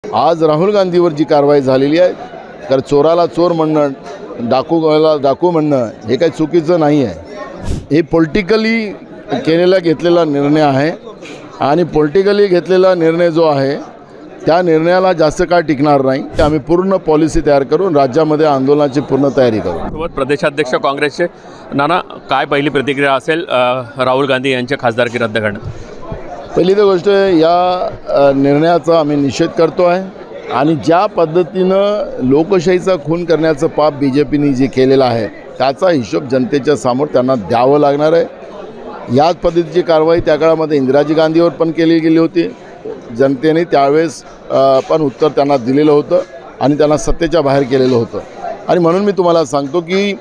आज राहुल गांधीवर जी कारवाई झालेली आहे, तर चोराला चोर म्हणणं, डाकूला डाकू म्हणणं हे काही चुकीचं नाही आहे. हे पॉलिटिकली घेतलेला निर्णय आहे आणि पॉलिटिकली घेतलेला निर्णय जो आहे त्या निर्णयाला जास्त काळ टिकणार नाही. आम्ही पूर्ण पॉलिसी तयार करून राज्यामध्ये आंदोलनाची पूर्ण तयारी करू. सोबत प्रदेशाध्यक्ष काँग्रेसचे नाना, काय पहिली प्रतिक्रिया असेल राहुल गांधी यांचे खासदारकी रद्द करण्यात? पहिली तर गोष्ट या निर्णयाचा आम्ही निषेध करतो आहे आणि ज्या पद्धतीनं लोकशाहीचा खून करण्याचं पाप BJPने जे केलेलं आहे त्याचा हिशोब जनतेच्या समोर त्यांना द्यावं लागणार आहे. याच पद्धतीची कारवाई त्या काळामध्ये इंदिराजी गांधीवर पण केली गेली होती. जनतेने त्यावेळेस पण उत्तर त्यांना दिलेलं होतं आणि त्यांना सत्तेच्या बाहेर केलेलं होतं. आणि म्हणून मी तुम्हाला सांगतो की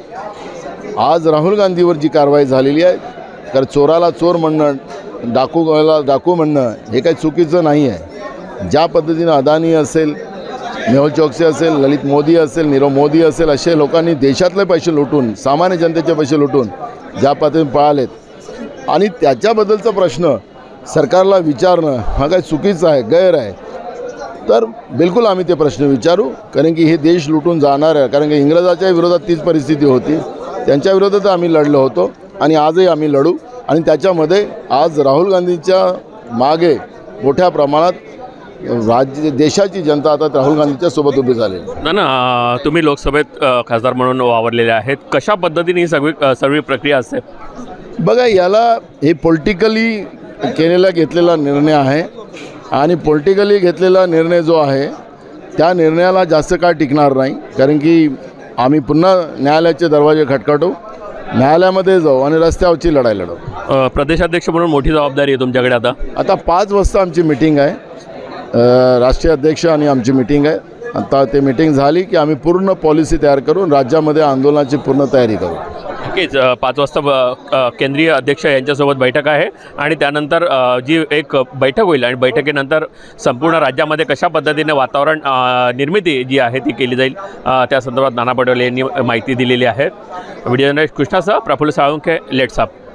आज राहुल गांधीवर जी कारवाई झालेली आहे, तर चोराला चोर म्हणणं, डाकूला डाकू म्हणणं हे काही चुकीचं नाही आहे. ज्या पद्धतीनं अदानी असेल, मेहुल चोक्सी असेल, ललित मोदी असेल, नीरव मोदी असेल, असे लोकांनी देशातले पैसे लुटून, सामान्य जनतेचे पैसे लुटून ज्या पद्धतीने पळालेत आणि त्याच्याबद्दलचा प्रश्न सरकारला विचारणं हा काही चुकीचं आहे, गैर आहे. तर बिलकुल आम्ही ते प्रश्न विचारू, कारण की हे देश लुटून जाणार आहे. कारण की इंग्रजाच्या विरोधात तीच परिस्थिती होती, त्यांच्या विरोधात आम्ही लढलो होतो आणि आजही आम्ही लढू. आणि त्याच्यामध्ये आज राहुल गांधींच्या मागे मोठ्या प्रमाणात देशाची जनता आता राहुल गांधीच्या सोबत उभी झाली. ना तुम्ही लोकसभेत खासदार म्हणून वावरलेले आहेत, कशा पद्धतीने ही सगळी प्रक्रिया असते? बघा, याला हे पॉलिटिकली घेतलेला निर्णय आहे आणि पॉलिटिकली घेतलेला निर्णय जो आहे त्या निर्णयाला जास्त काळ टिकणार नाही. कारण की आम्ही पुन्हा न्यायालयाचे दरवाजे खटखटू, न्यायालयामध्ये जाऊ आणि रस्त्यावरची लढाई लढू. प्रदेशाध्यक्ष म्हणून मोठी जबाबदारी आहे तुमच्याकडे. आता 5 वाजता आमची मीटिंग आहे, राष्ट्रीय अध्यक्ष आणि आमची मीटिंग आहे. आता ते मीटिंग झाली की आम्ही पूर्ण पॉलिसी तयार करून राज्यामध्ये आंदोलनाची पूर्ण तयारी करू. नक्कीच 5 वाजता केंद्रीय अध्यक्ष यांच्यासोबत बैठक आहे आणि त्यानंतर जी एक बैठक होईल आणि बैठकीनंतर संपूर्ण राज्यामध्ये कशा पद्धतीने वातावरण निर्मिती जी आहे ती केली जाईल त्या संदर्भात नाना पटोले यांनी माहिती दिलेली आहे. व्हिडिओ जर्नलिस्ट कृष्णासह प्रफुल्ल साळुंखे, लेट्स अप.